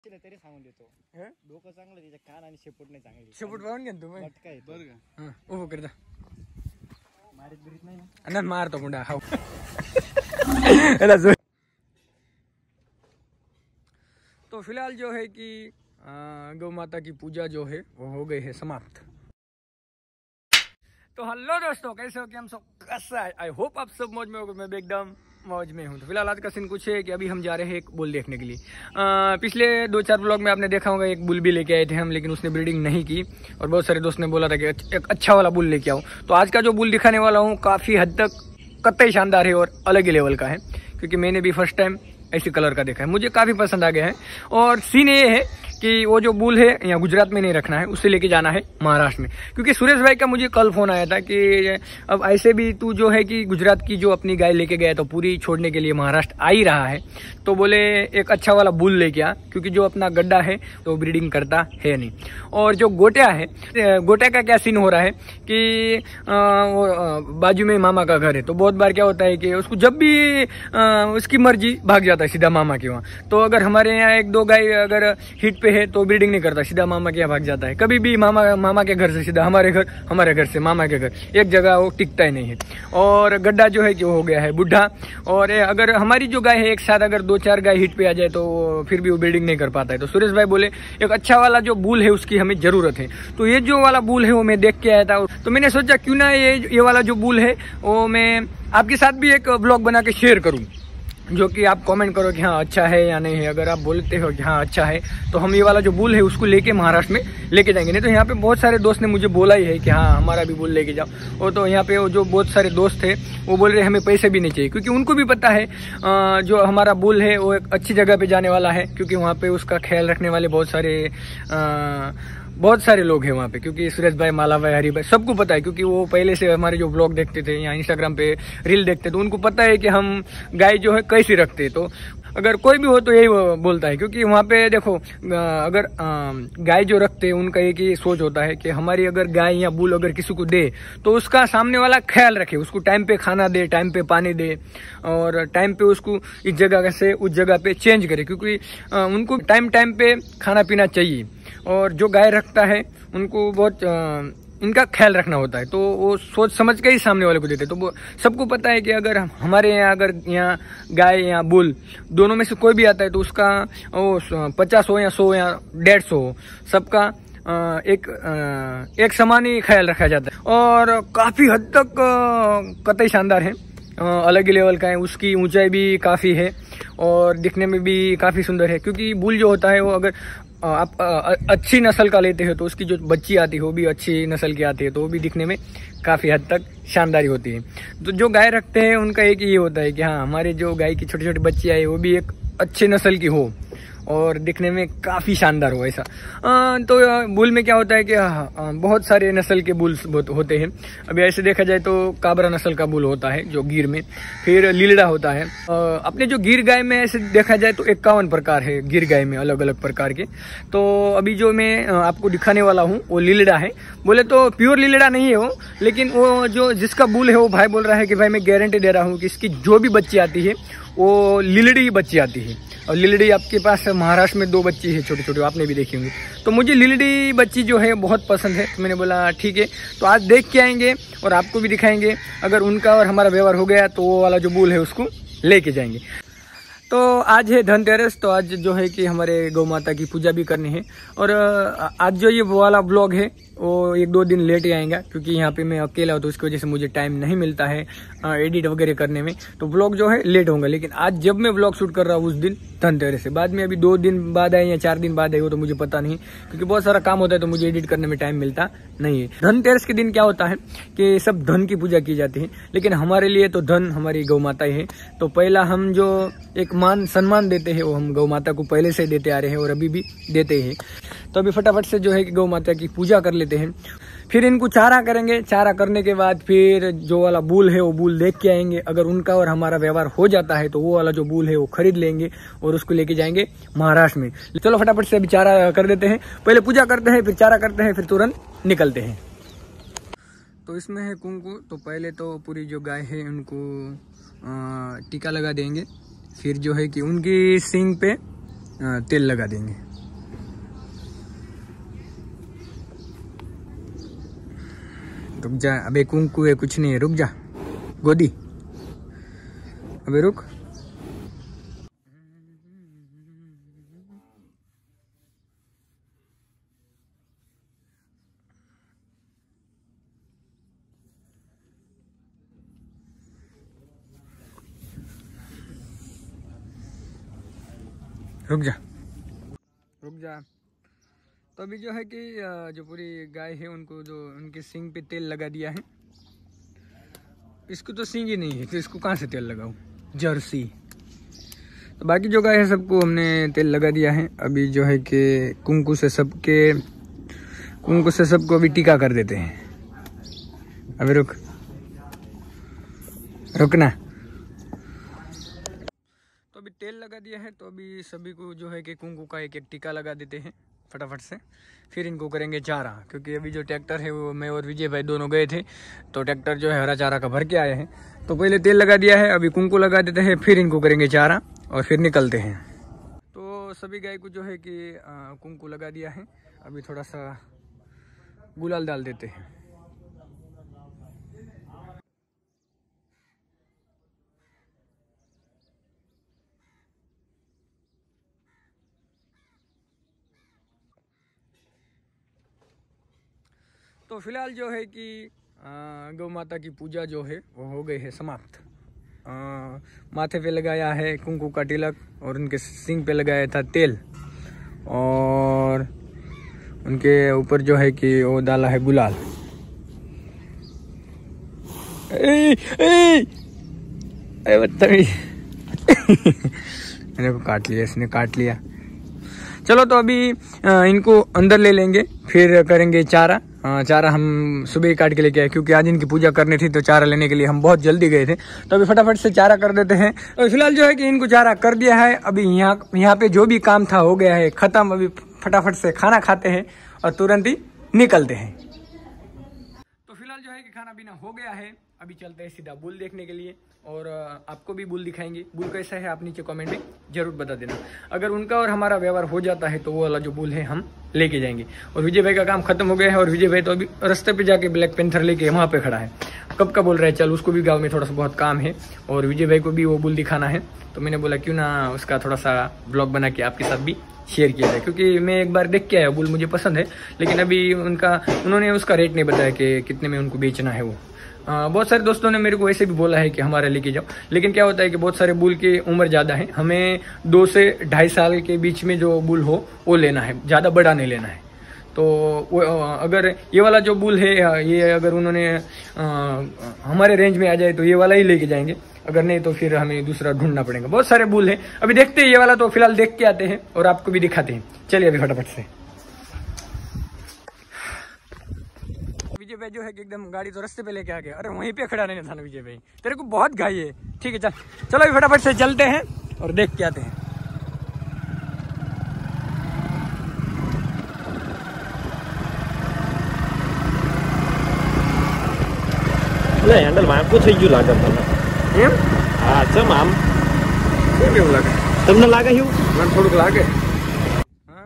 तरी सांगून देतो डोकं चांगलं त्याच्या कान आणि शेपूट नाही चांगली. शेपूट पाहून घ्या तुम्ही काय बरं का उभं करता मारीत बिरीत नाही ना ना मारतो मुंडा हाव. तो फिलहाल जो है कि गौ माता की पूजा जो है वो हो गई है समाप्त. तो हेलो दोस्तों, कैसे हो कि हम सब कैसा है. आई होप आप सब मौज में होगे. मैं भी एकदम मौज में हूँ. तो फिलहाल आज का सीन कुछ है कि अभी हम जा रहे हैं एक बुल देखने के लिए. पिछले 2-4 ब्लॉग में आपने देखा होगा एक बुल भी लेके आए थे हम, लेकिन उसने ब्रीडिंग नहीं की और बहुत सारे दोस्त ने बोला था कि एक अच्छा वाला बुल लेके आओ. तो आज का जो बुल दिखाने वाला हूँ काफ़ी हद तक कतई शानदार है और अलग ही लेवल का है, क्योंकि मैंने भी फर्स्ट टाइम ऐसी कलर का देखा है. मुझे काफ़ी पसंद आ गया है. और सीन ये है कि वो जो बुल है यहाँ गुजरात में नहीं रखना है, उससे लेके जाना है महाराष्ट्र में. क्योंकि सुरेश भाई का मुझे कल फोन आया था कि अब ऐसे भी तू जो है कि गुजरात की जो अपनी गाय लेके गया तो पूरी छोड़ने के लिए महाराष्ट्र आ ही रहा है, तो बोले एक अच्छा वाला बुल लेके आ, क्योंकि जो अपना गड्ढा है तो ब्रीडिंग करता है नहीं. और जो गोटिया है, गोटिया का क्या सीन हो रहा है कि वो बाजू में मामा का घर है, तो बहुत बार क्या होता है कि उसको जब भी उसकी मर्जी भाग जाता है सीधा मामा के वहाँ. तो अगर हमारे यहाँ 1-2 गाय अगर हिट पे है तो ब्रीडिंग नहीं करता, सीधा मामा के यहाँ भाग जाता है. कभी भी मामा के घर से सीधा हमारे घर से मामा के घर, एक जगह वो टिकता ही नहीं है. और गड्ढा जो है कि वो हो गया है बुढ़ा. और अगर हमारी जो गाय है एक साथ अगर 2-4 गाय हिट पे आ जाए तो फिर भी वो ब्रीडिंग नहीं कर पाता है. तो सुरेश भाई बोले एक अच्छा वाला जो बुल है उसकी हमें जरूरत है. तो ये जो वाला बुल है वो मैं देख के आया था, तो मैंने सोचा क्यों ना ये वाला जो बुल है वो मैं आपके साथ भी एक ब्लॉग बना के शेयर करूँ, जो कि आप कमेंट करो कि हाँ अच्छा है या नहीं है. अगर आप बोलते हो कि हाँ अच्छा है तो हम ये वाला जो बुल है उसको लेके महाराष्ट्र में लेके जाएंगे. नहीं तो यहाँ पे बहुत सारे दोस्त ने मुझे बोला ही है कि हाँ हमारा भी बुल लेके जाओ. वो तो यहाँ पे वो जो बहुत सारे दोस्त थे वो बोल रहे हमें पैसे भी नहीं चाहिए, क्योंकि उनको भी पता है जो हमारा बुल है वो एक अच्छी जगह पे जाने वाला है, क्योंकि वहाँ पे उसका ख्याल रखने वाले बहुत सारे लोग हैं वहाँ पे. क्योंकि सुरेश भाई, माला भाई, हरी भाई सबको पता है, क्योंकि वो पहले से हमारे जो ब्लॉग देखते थे या इंस्टाग्राम पे रील देखते तो उनको पता है कि हम गाय जो है कैसी रखते हैं. तो अगर कोई भी हो तो यही बोलता है, क्योंकि वहाँ पे देखो अगर गाय जो रखते हैं उनका एक ही सोच होता है कि हमारी अगर गाय या बुल अगर किसी को दे तो उसका सामने वाला ख्याल रखे, उसको टाइम पे खाना दे, टाइम पे पानी दे और टाइम पे उसको इस जगह से उस जगह पे चेंज करे, क्योंकि उनको टाइम पे खाना पीना चाहिए. और जो गाय रखता है उनको बहुत इनका ख्याल रखना होता है, तो वो सोच समझ के ही सामने वाले को देते. तो वो सबको पता है कि अगर हमारे यहाँ अगर यहाँ गाय या बुल दोनों में से कोई भी आता है तो उसका वो 50 हो या 100 या 150 हो, सबका एक समान ही ख्याल रखा जाता है. और काफ़ी हद तक कतई शानदार है, अलग ही लेवल का है. उसकी ऊंचाई भी काफ़ी है और दिखने में भी काफ़ी सुंदर है, क्योंकि बुल जो होता है वो अगर आप अच्छी नस्ल का लेते हो तो उसकी जो बच्ची आती है वो भी अच्छी नस्ल की आती है, तो वो भी दिखने में काफ़ी हद तक शानदारी होती है. तो जो गाय रखते हैं उनका एक ये होता है कि हाँ हमारे जो गाय की छोटी छोटी बच्ची आई वो भी एक अच्छे नस्ल की हो और दिखने में काफ़ी शानदार हो ऐसा. तो बुल में क्या होता है कि बहुत सारे नस्ल के बुल्स होते हैं. अभी ऐसे देखा जाए तो काबरा नस्ल का बुल होता है जो गिर में, फिर लीलड़ा होता है. अपने जो गिर गाय में ऐसे देखा जाए तो 51 प्रकार है गिर गाय में, अलग अलग प्रकार के. तो अभी जो मैं आपको दिखाने वाला हूँ वो लीलड़ा है. बोले तो प्योर लीलड़ा नहीं है वो, लेकिन वो जो जिसका बुल है वो भाई बोल रहा है कि भाई मैं गारंटी दे रहा हूँ कि इसकी जो भी बच्ची आती है वो लीलड़ी बच्ची आती है. और लीलड़ी आपके पास महाराष्ट्र में 2 बच्ची है छोटी छोटी, आपने भी देखी होंगी. तो मुझे लीलड़ी बच्ची जो है बहुत पसंद है, तो मैंने बोला ठीक है तो आज देख के आएंगे और आपको भी दिखाएंगे. अगर उनका और हमारा व्यवहार हो गया तो वो वाला जो बुल है उसको लेके जाएंगे. तो आज है धनतेरस, तो आज जो है कि हमारे गौ माता की पूजा भी करनी है. और आज जो ये वाला ब्लॉग है वो 1-2 दिन लेट ही आएगा, क्योंकि यहाँ पे मैं अकेला हूँ तो उसकी वजह से मुझे टाइम नहीं मिलता है एडिट वगैरह करने में, तो ब्लॉग जो है लेट होगा. लेकिन आज जब मैं ब्लॉग शूट कर रहा हूँ उस दिन धनतेरस है. बाद में अभी 2 दिन बाद आए या 4 दिन बाद आए वो तो मुझे पता नहीं, क्योंकि बहुत सारा काम होता है तो मुझे एडिट करने में टाइम मिलता नहीं है. धनतेरस के दिन क्या होता है कि सब धन की पूजा की जाती है, लेकिन हमारे लिए तो धन हमारी गौ माता ही है. तो पहला हम जो एक मान सम्मान देते हैं वो हम गौ माता को पहले से देते आ रहे हैं और अभी भी देते हैं. तो अभी फटाफट से जो है कि गौ माता की पूजा कर लेते हैं, फिर इनको चारा करेंगे. चारा करने के बाद फिर जो वाला बुल है वो बुल देख के आएंगे. अगर उनका और हमारा व्यवहार हो जाता है तो वो वाला जो बुल है वो खरीद लेंगे और उसको लेके जाएंगे महाराष्ट्र में. चलो फटाफट से अभी चारा कर देते हैं, पहले पूजा करते हैं फिर चारा करते हैं फिर तुरंत निकलते हैं. तो इसमें है कुंकू. तो पहले तो पूरी जो गाय है उनको टीका लगा देंगे, फिर जो है कि उनकी सींग पे तेल लगा देंगे. रुक जा, अबे कुंकू है, कुछ नहीं है, रुक जा गोदी, अबे रुक। रुक जा, रुक जा। तो अभी जो है कि जो पूरी गाय है उनको जो उनके सींग पे तेल लगा दिया है। इसको तो सींग ही नहीं है तो इसको कहाँ से तेल लगाऊं, जर्सी। तो बाकी जो गाय है सबको हमने तेल लगा दिया है। अभी जो है कि कुंकू से सबको अभी टीका कर देते हैं। अभी रुकना। तो अभी तेल लगा दिया है तो अभी सभी को जो है कि कुंकू का एक एक टीका लगा देते हैं फटाफट से। फिर इनको करेंगे चारा, क्योंकि अभी जो ट्रैक्टर है वो मैं और विजय भाई दोनों गए थे तो ट्रैक्टर जो है हरा चारा का भर के आए हैं। तो पहले तेल लगा दिया है, अभी कुंकू लगा देते हैं, फिर इनको करेंगे चारा और फिर निकलते हैं। तो सभी गाय को जो है कि कुंकू लगा दिया है। अभी थोड़ा सा गुलाल डाल देते हैं। तो फिलहाल जो है कि गौ माता की पूजा जो है वो हो गई है समाप्त। माथे पे लगाया है कुंकू का तिलक और उनके सींग पे लगाया था तेल और उनके ऊपर जो है कि वो डाला है गुलाल। बदतमीज मेरे को काट लिया, इसने काट लिया। चलो तो अभी इनको अंदर ले लेंगे, फिर करेंगे चारा। चारा हम सुबह ही काट के लेके आए क्योंकि आज इनकी पूजा करनी थी, तो चारा लेने के लिए हम बहुत जल्दी गए थे। तो अभी फटाफट से चारा कर देते हैं। तो फिलहाल जो है कि इनको चारा कर दिया है। अभी यहाँ पे जो भी काम था हो गया है खत्म। अभी फटाफट से खाना खाते हैं और तुरंत ही निकलते हैं। तो फिलहाल जो है कि खाना पीना हो गया है। अभी चलते हैं सीधा बुल देखने के लिए और आपको भी बुल दिखाएंगे। बुल कैसा है आप नीचे कमेंट में जरूर बता देना। अगर उनका और हमारा व्यवहार हो जाता है तो वो वाला जो बुल है हम लेके जाएंगे। और विजय भाई का काम खत्म हो गया है और विजय भाई तो अभी रास्ते पे जाके ब्लैक पेंथर लेके वहाँ पे खड़ा है। कब का बोल रहा है चल, उसको भी गाँव में थोड़ा सा बहुत काम है और विजय भाई को भी वो बुल दिखाना है। तो मैंने बोला क्यों ना उसका थोड़ा सा ब्लॉग बना के आपके साथ भी शेयर किया जाए, क्योंकि मैं एक बार देख के आया बुल, मुझे पसंद है। लेकिन अभी उन्होंने उसका रेट नहीं बताया कि कितने में उनको बेचना है वो। बहुत सारे दोस्तों ने मेरे को ऐसे भी बोला है कि हमारा लेके जाओ, लेकिन क्या होता है कि बहुत सारे बुल की उम्र ज़्यादा है। हमें 2 से 2.5 साल के बीच में जो बुल हो वो लेना है, ज़्यादा बड़ा नहीं लेना है। तो वो अगर ये वाला जो बुल है ये अगर उन्होंने हमारे रेंज में आ जाए तो ये वाला ही लेके जाएंगे, अगर नहीं तो फिर हमें दूसरा ढूंढना पड़ेगा। बहुत सारे बुल है, अभी देखते हैं ये वाला तो फिलहाल देख के आते हैं और आपको भी दिखाते हैं। चलिए अभी फटाफट से। विजय भाई जो है कि एकदम गाड़ी तो रास्ते पे लेके आ गया। अरे वहीं पे खड़ा रहना था ना विजय भाई, तेरे को बहुत घाई है। ठीक है चलो अभी फटाफट से चलते हैं और देख के आते हैं। હેન્ડલ વાંકું થઈ ગયું લાગે તમને એમ? હા ચમ આમ કેવું લાગે તમને લાગે એવું મને થોડુંક લાગે। હા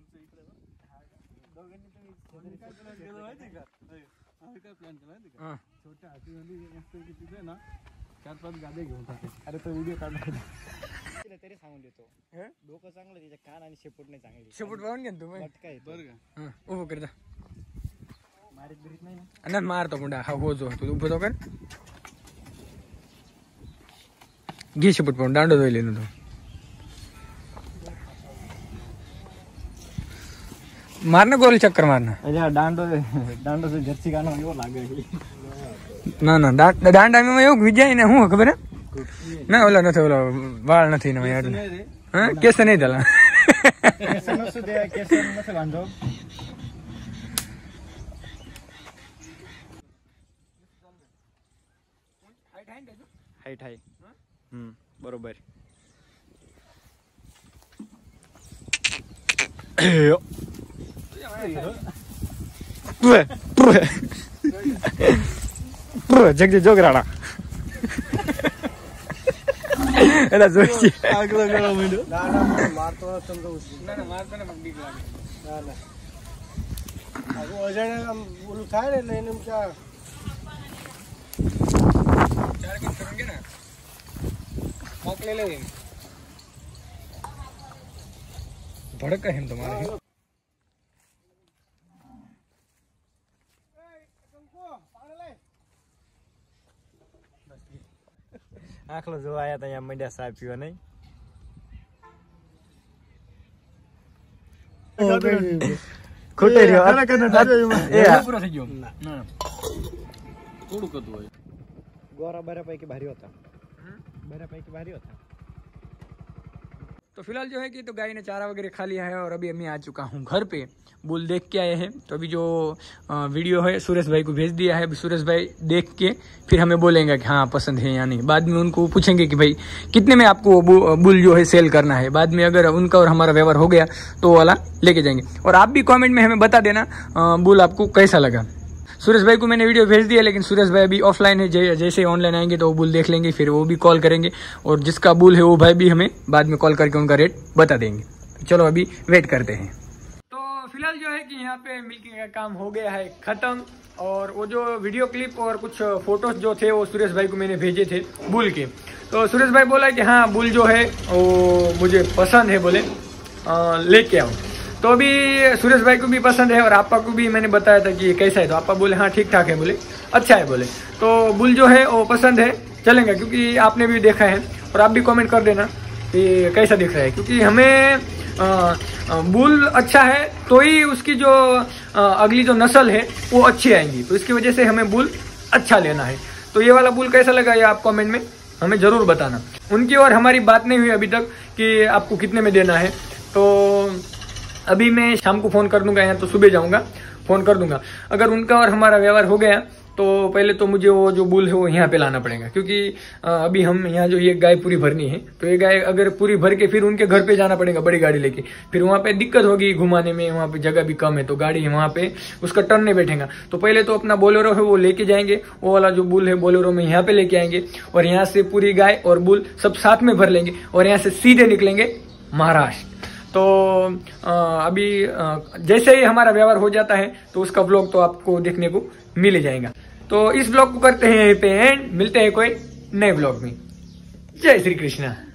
छोट्या हातीमध्ये मस्त तिथे ना 4-5 गाद्या घेऊन टाके। अरे तो व्हिडिओ काढला तरी सांगून देतो, डोकं चांगलं त्याच्या कान आणि शेपूट नाही चांगली। शेपूट पाहून घ्या तुम्ही काय बरं का उभं कर जा, मारीत बिरीत नाही ना आणि मारतो मुंडा हा हो जो तू उभं तो कर घे शेपूट पाहून दांडो धोइले ना तू मारना गोल चक्कर मारना। अच्छा डांडो से जर्सी गाना वो लागे ना दांडा में એવું વિજય ને હું ખબર હે ના ઓલા નથી ઓલા વાળ નથી ને યાર હા કેસ નહીં દલા કેસ નથી બાંધો हाईट आहे बरोबर जगजे जोग राणा एला जोशी आगला गळा मेंडो मारतो समजा ना मारतो ना मग बीक लागे ना अगो अजण बोलू काय रे नेमका चार किस करेंगे ना मौक ले ले भड़का है तुम्हारे આખલો જોવા આયા તા અહીંયા મંડ્યા સાહેબ પીવા નહીં ખોટે રહ્યો પૂરો થઈ ગયો થોડુંક હતું હોય ગોરા બરાપૈકી ભારી હતા बरापैकी भारी होता। तो फिलहाल जो है कि तो गाय ने चारा वगैरह खा लिया है और अभी मैं आ चुका हूँ घर पे। बुल देख के आए हैं तो अभी जो वीडियो है सुरेश भाई को भेज दिया है। अभी सुरेश भाई देख के फिर हमें बोलेंगे कि हाँ पसंद है या नहीं। बाद में उनको पूछेंगे कि भाई कितने में आपको बुल जो है सेल करना है। बाद में अगर उनका और हमारा व्यवहार हो गया तो वो वाला लेके जाएंगे। और आप भी कमेंट में हमें बता देना बुल आपको कैसा लगा। सुरेश भाई को मैंने वीडियो भेज दिया लेकिन सुरेश भाई अभी ऑफलाइन है। जैसे ऑनलाइन आएंगे तो वो बुल देख लेंगे फिर वो भी कॉल करेंगे और जिसका बुल है वो भाई भी हमें बाद में कॉल करके उनका रेट बता देंगे। तो चलो अभी वेट करते हैं। तो फिलहाल जो है कि यहाँ पे मिल्किंग का काम हो गया है खत्म। और वो जो वीडियो क्लिप और कुछ फोटोज जो थे वो सुरेश भाई को मैंने भेजे थे बुल के। तो सुरेश भाई बोला कि हाँ बुल जो है वो मुझे पसंद है, बोले लेके आओ। तो अभी सुरेश भाई को भी पसंद है और आपा को भी मैंने बताया था कि कैसा है। तो आपा बोले हाँ ठीक ठाक है, बोले अच्छा है। बोले तो बुल जो है वो पसंद है, चलेंगे। क्योंकि आपने भी देखा है और आप भी कमेंट कर देना कि कैसा दिख रहा है। क्योंकि हमें बुल अच्छा है तो ही उसकी जो अगली जो नस्ल है वो अच्छी आएंगी। तो इसकी वजह से हमें बुल अच्छा लेना है। तो ये वाला बुल कैसा लगा ये आप कमेंट में हमें जरूर बताना। उनकी और हमारी बात नहीं हुई अभी तक कि आपको कितने में देना है। तो अभी मैं शाम को फोन कर दूंगा, यहाँ तो सुबह जाऊंगा फोन कर दूंगा। अगर उनका और हमारा व्यवहार हो गया तो पहले तो मुझे वो जो बुल है वो यहाँ पे लाना पड़ेगा। क्योंकि अभी हम यहाँ जो ये गाय पूरी भरनी है तो ये गाय अगर पूरी भर के फिर उनके घर पे जाना पड़ेगा बड़ी गाड़ी लेके। फिर वहाँ पे दिक्कत होगी घुमाने में, वहाँ पे जगह भी कम है तो गाड़ी वहाँ पे उसका टर्न नहीं बैठेगा। तो पहले तो अपना बोलेरो है वो लेके जाएंगे, वो वाला जो बुल है बोलेरो में यहाँ पे लेके आएंगे और यहाँ से पूरी गाय और बुल सब साथ में भर लेंगे और यहाँ से सीधे निकलेंगे महाराष्ट्र। तो अभी जैसे ही हमारा व्यवहार हो जाता है तो उसका व्लॉग तो आपको देखने को मिल जाएगा। तो इस व्लॉग को करते हैं यहीं पे एंड, मिलते हैं कोई नए व्लॉग में। जय श्री कृष्णा।